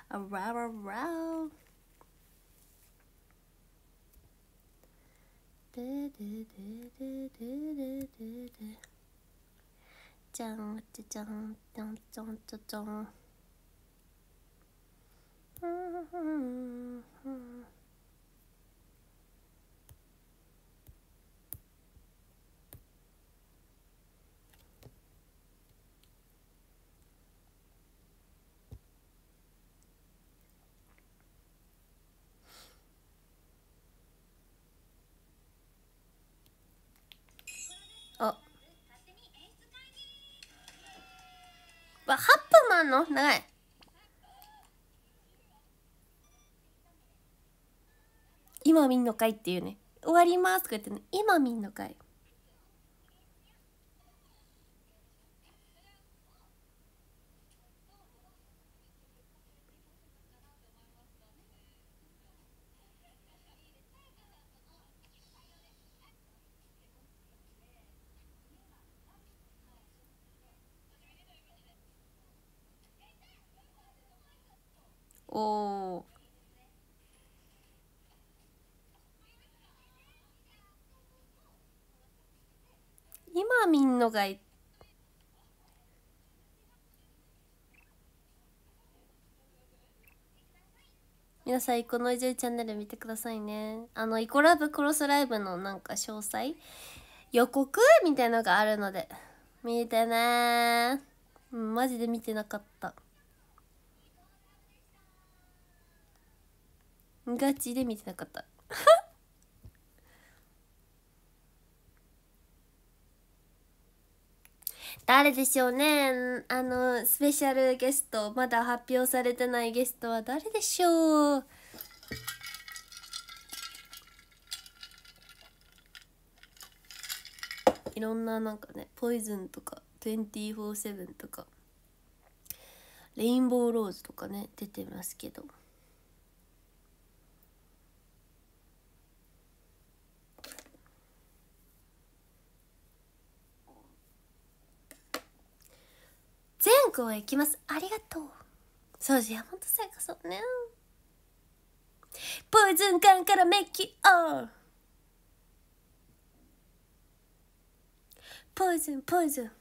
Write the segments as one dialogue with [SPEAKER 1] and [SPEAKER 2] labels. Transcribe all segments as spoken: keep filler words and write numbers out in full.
[SPEAKER 1] あらららででででででででじゃんじゃじゃんじゃんじゃんじゃじゃんあわ、はっぷんもあんの長い。今見んのかいっていうね。終わりますとか言ってね、今見んのかい。おー、今見んのかい。皆さんイコノイジュチャンネル見てくださいね。あのイコラブクロスライブのなんか詳細予告みたいなのがあるので見てね。うん、マジで見てなかった。ガチで見てなかった誰でしょうね。あのスペシャルゲスト、まだ発表されてないゲストは誰でしょう。いろんななんかね、ポイズンとかにじゅうよじかんセブンとかレインボーローズとかね出てますけど、全公演行きます。ありがとう。そうじゃ、ほんとさやかそうね。ポイズン缶からメッキオン。ポイズンポイズン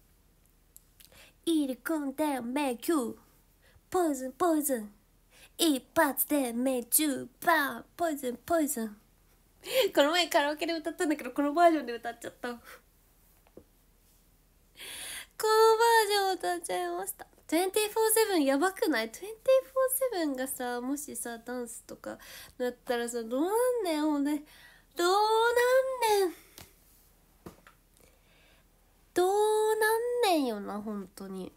[SPEAKER 1] 入れ込んでメイキュー。ポイズンポイズン一発で命中バーン。ポイズンポイズンこの前カラオケで歌ったんだけど、このバージョンで歌っちゃった。このバージョン歌っちゃいました。にじゅうよじかんセブンやばくない？ にじゅうよじかんセブンがさ、もしさダンスとかなったらさ、どうなんねん。ほんでどうなんねんどうなんねんよな、ほんとに。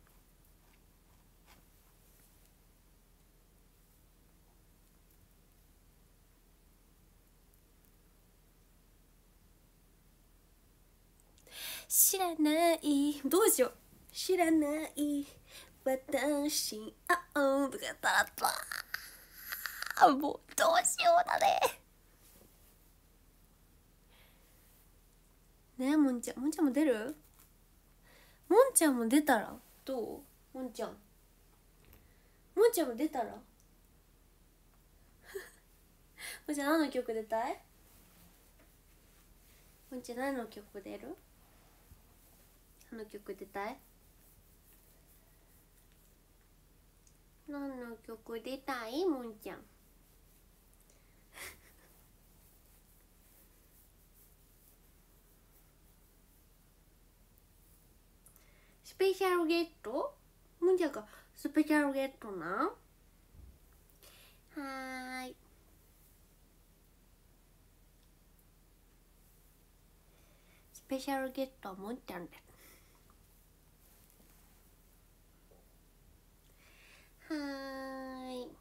[SPEAKER 1] 知らないどうしよう。知らない私あうんとかやったらあもうどうしようだね。ねえもんちゃん、もんちゃんも出る？もんちゃんも出たらどう？もんちゃんもんちゃんも出たらもんちゃん何の曲出たい？もんちゃん何の曲出る？何の曲出たい？何の曲出たい？もんちゃんスペシャルゲット？もんちゃんがスペシャルゲットな。はーい、スペシャルゲットはもんちゃんです。はーい、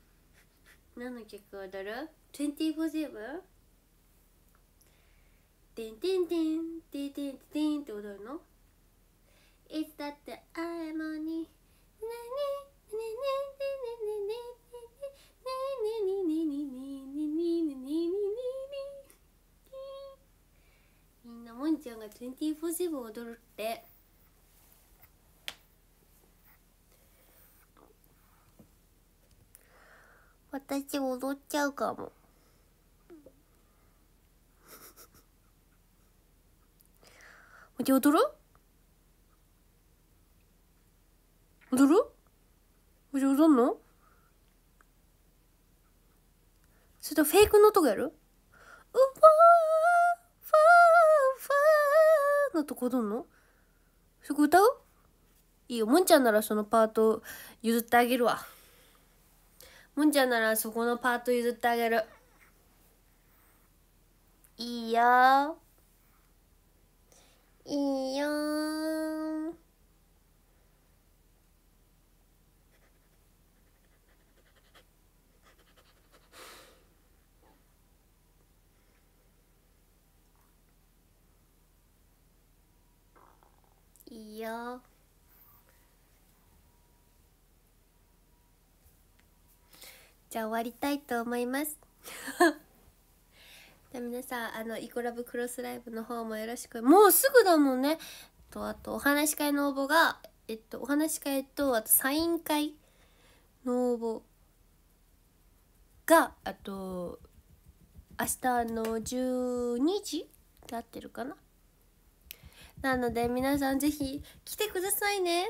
[SPEAKER 1] 何の曲踊る？ にじゅうよじかんセブン？ てんてんてんてんてんてんって踊るの？いつだってあれもにみんなもんちゃんがにじゅうよじかん踊るって。私踊っちゃうかも。もち踊る？踊る？もち踊んの？それとフェイクの音がやる？うわーファーファーのとこ踊んの？そこ歌う？いいよ、もんちゃんならそのパート譲ってあげるわ。もんちゃんならそこのパート譲ってあげる。いいよいいよー。いいよ。じゃあ終わりたいと思いますじゃあ皆さん、あのイコラブクロスライブの方もよろしく。もうすぐだもんね。とあとお話し会の応募がえっとお話し会とあとサイン会の応募があと明日のじゅうにじで合ってるかな。なので皆さんぜひ来てくださいね。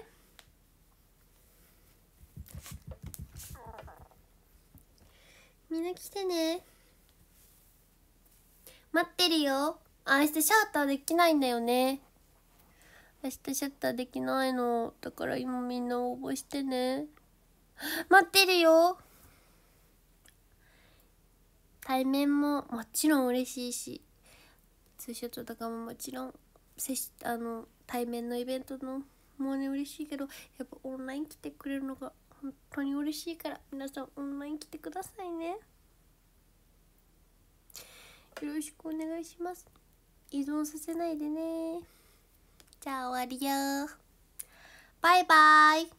[SPEAKER 1] みんな来てね。待ってるよ。あ、明日シャッターできないんだよね。明日シャッターできないの。だから今みんな応募してね。待ってるよ。対面ももちろん嬉しいし、ツーショットとかももちろん接しあの対面のイベントのもうね嬉しいけど、やっぱオンライン来てくれるのが本当に嬉しいから、皆さんオンライン来てくださいね。よろしくお願いします。依存させないでね。じゃあ終わりよ。バイバイ。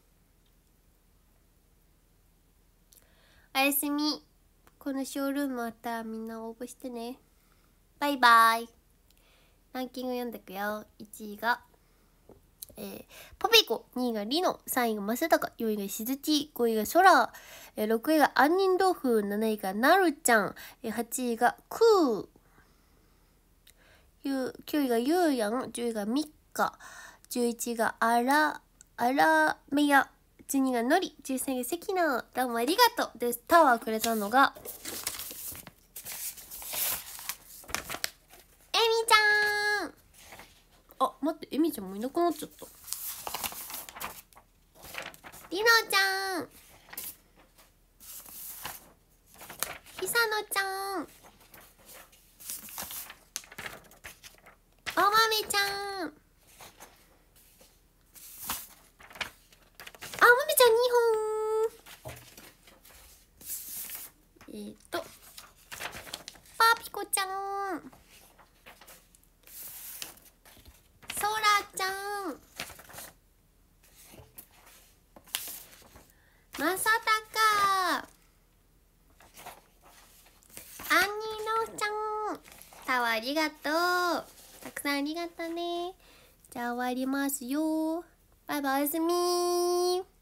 [SPEAKER 1] おやすみ。このショールームあったらみんな応募してね。バイバイ。ランキング読んでくよ。いちいが、えー、ポピコ、にいがリノ、さんいがマセタカ、よんいがしずち、ごいがソラ、えー、ろくいが杏仁豆腐、なないがなるちゃん、えー、はちいがクー、きゅういがゆうやん、じゅういがミッカ、じゅういちいがあら、あらめや、じゅうにいがのり、じゅうさんいが関野。どうもありがとう。で、タワーくれたのが、えみちゃん。あ、待って、えみちゃんもいなくなっちゃった。りのちゃん、ひさのちゃん、おまめちゃん、あ、おまめちゃんにほん。えー、っとパーピコちゃん、そらちゃん、まさたか、あんにのちゃん、タワーありがとう。たくさんありがとね。じゃあ終わりますよ。バイバイ、おやすみー。